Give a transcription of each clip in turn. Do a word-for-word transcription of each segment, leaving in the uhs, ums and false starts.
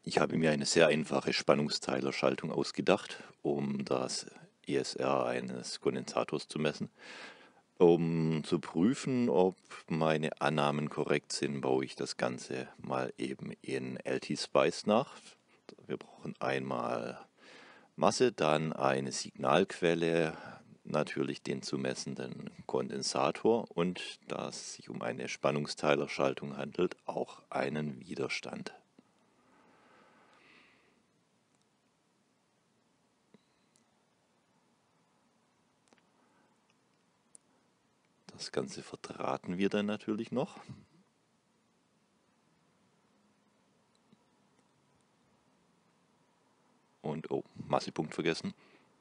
Ich habe mir eine sehr einfache Spannungsteilerschaltung ausgedacht, um das E S R eines Kondensators zu messen. Um zu prüfen, ob meine Annahmen korrekt sind, baue ich das Ganze mal eben in L T-Spice nach. Wir brauchen einmal Masse, dann eine Signalquelle, natürlich den zu messenden Kondensator und, da es sich um eine Spannungsteilerschaltung handelt, auch einen Widerstand. Das Ganze verdrahten wir dann natürlich noch. Und, oh, Massepunkt vergessen.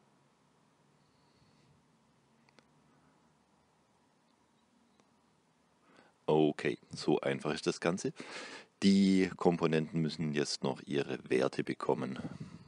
Okay, so einfach ist das Ganze. Die Komponenten müssen jetzt noch ihre Werte bekommen.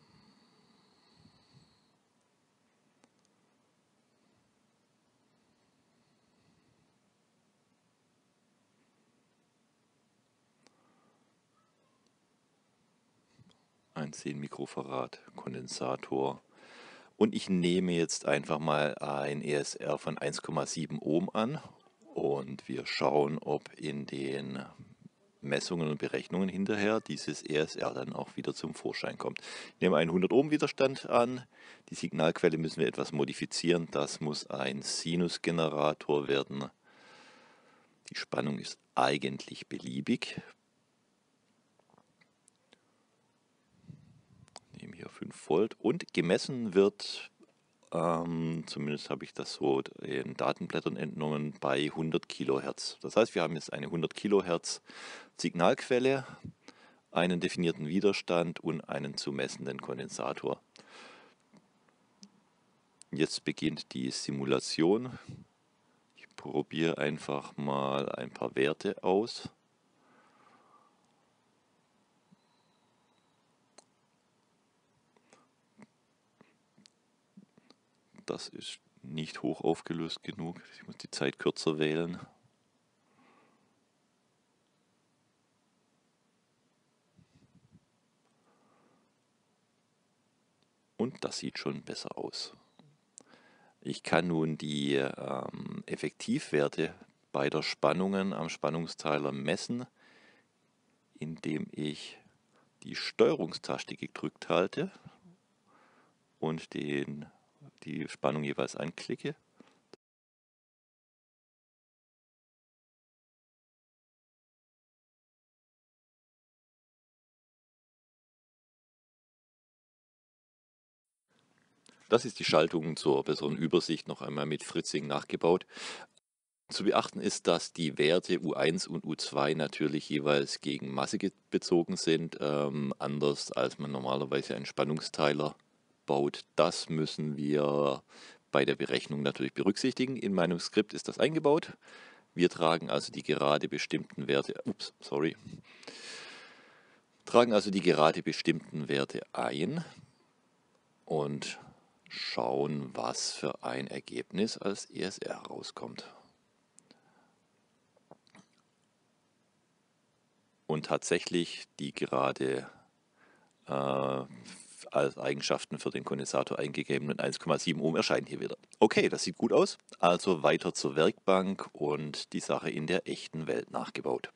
Ein zehn Mikrofarad Kondensator. Und ich nehme jetzt einfach mal ein E S R von eins Komma sieben Ohm an und wir schauen, ob in den Messungen und Berechnungen hinterher dieses E S R dann auch wieder zum Vorschein kommt. Ich nehme einen hundert Ohm Widerstand an. Die Signalquelle müssen wir etwas modifizieren. Das muss ein Sinusgenerator werden. Die Spannung ist eigentlich beliebig. Ich nehme hier fünf Volt und gemessen wird, ähm, zumindest habe ich das so in Datenblättern entnommen, bei hundert Kilohertz. Das heißt, wir haben jetzt eine hundert Kilohertz Signalquelle, einen definierten Widerstand und einen zu messenden Kondensator. Jetzt beginnt die Simulation. Ich probiere einfach mal ein paar Werte aus. Das ist nicht hoch aufgelöst genug. Ich muss die Zeit kürzer wählen. Und das sieht schon besser aus. Ich kann nun die ähm, Effektivwerte beider Spannungen am Spannungsteiler messen, indem ich die Steuerungstaste gedrückt halte und den, die Spannung jeweils anklicke. Das ist die Schaltung zur besseren Übersicht noch einmal mit Fritzing nachgebaut. Zu beachten ist, dass die Werte U eins und U zwei natürlich jeweils gegen Masse bezogen sind, ähm, anders als man normalerweise einen Spannungsteiler baut. Das müssen wir bei der Berechnung natürlich berücksichtigen. In meinem Skript ist das eingebaut. Wir tragen also die gerade bestimmten Werte, ups, sorry, tragen also die gerade bestimmten Werte ein und schauen, was für ein Ergebnis als E S R rauskommt. Und tatsächlich die gerade äh, als Eigenschaften für den Kondensator eingegebenen eins Komma sieben Ohm erscheinen hier wieder. Okay, das sieht gut aus. Also weiter zur Werkbank und die Sache in der echten Welt nachgebaut.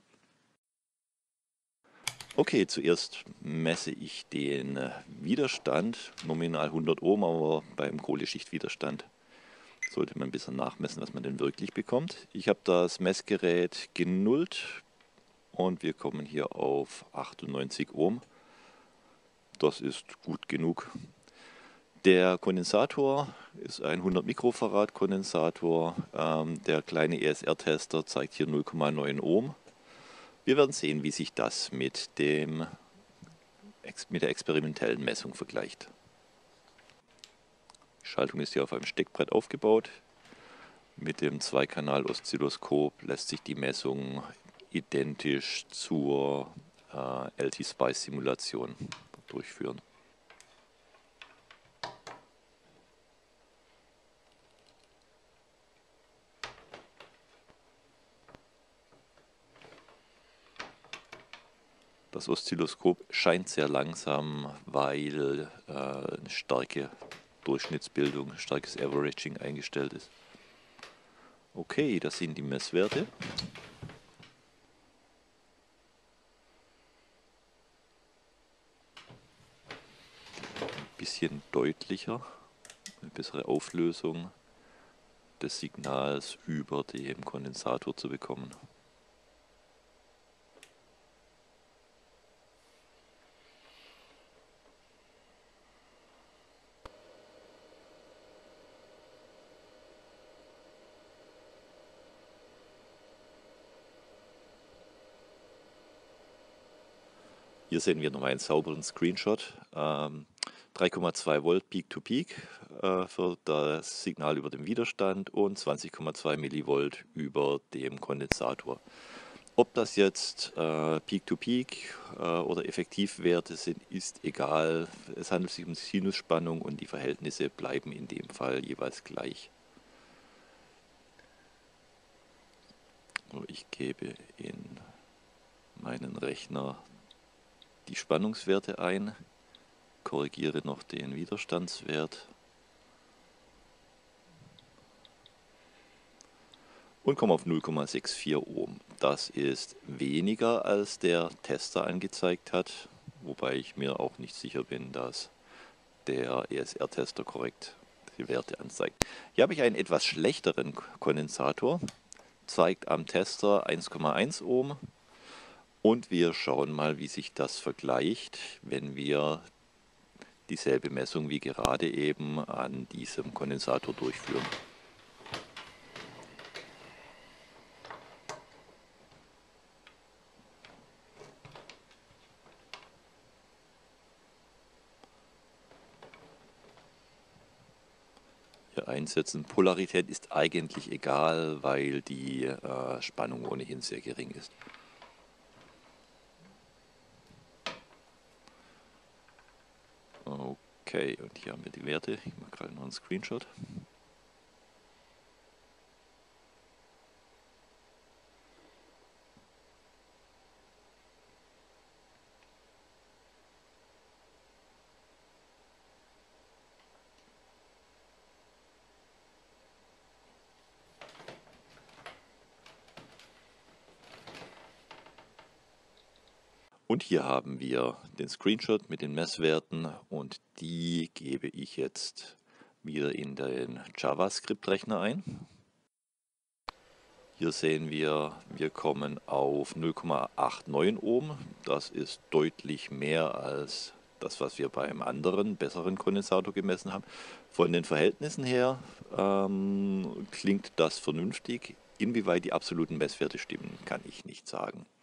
Okay, zuerst messe ich den Widerstand, nominal hundert Ohm, aber beim Kohleschichtwiderstand sollte man ein bisschen nachmessen, was man denn wirklich bekommt. Ich habe das Messgerät genullt und wir kommen hier auf achtundneunzig Ohm. Das ist gut genug. Der Kondensator ist ein hundert Mikrofarad Kondensator. Ähm, der kleine E S R-Tester zeigt hier null Komma neun Ohm. Wir werden sehen, wie sich das mit, dem, mit der experimentellen Messung vergleicht. Die Schaltung ist hier auf einem Steckbrett aufgebaut. Mit dem Zweikanal-Oszilloskop lässt sich die Messung identisch zur äh, L T-Spice-Simulation durchführen. Das Oszilloskop scheint sehr langsam, weil äh, eine starke Durchschnittsbildung, starkes Averaging eingestellt ist. Okay, das sind die Messwerte. Ein bisschen deutlicher, eine bessere Auflösung des Signals über dem Kondensator zu bekommen. Hier sehen wir nochmal einen sauberen Screenshot. Ähm, drei Komma zwei Volt Peak-to-Peak äh, für das Signal über dem Widerstand und zwanzig Komma zwei Millivolt über dem Kondensator. Ob das jetzt äh, Peak-to-Peak äh, oder Effektivwerte sind, ist egal. Es handelt sich um Sinusspannung und die Verhältnisse bleiben in dem Fall jeweils gleich. Ich gebe in meinen Rechner die Spannungswerte ein, korrigiere noch den Widerstandswert und komme auf null Komma vierundsechzig Ohm. Das ist weniger als der Tester angezeigt hat, wobei ich mir auch nicht sicher bin, dass der E S R-Tester korrekt die Werte anzeigt. Hier habe ich einen etwas schlechteren Kondensator, zeigt am Tester eins Komma eins Ohm. Und wir schauen mal, wie sich das vergleicht, wenn wir dieselbe Messung wie gerade eben an diesem Kondensator durchführen. Hier einsetzen. Polarität ist eigentlich egal, weil die äh, Spannung ohnehin sehr gering ist. Okay, und hier haben wir die Werte. Ich mache gerade noch einen Screenshot. Und hier haben wir den Screenshot mit den Messwerten und die gebe ich jetzt wieder in den JavaScript-Rechner ein. Hier sehen wir, wir kommen auf null Komma neunundachtzig Ohm. Das ist deutlich mehr als das, was wir beim anderen, besseren Kondensator gemessen haben. Von den Verhältnissen her ähm, klingt das vernünftig. Inwieweit die absoluten Messwerte stimmen, kann ich nicht sagen.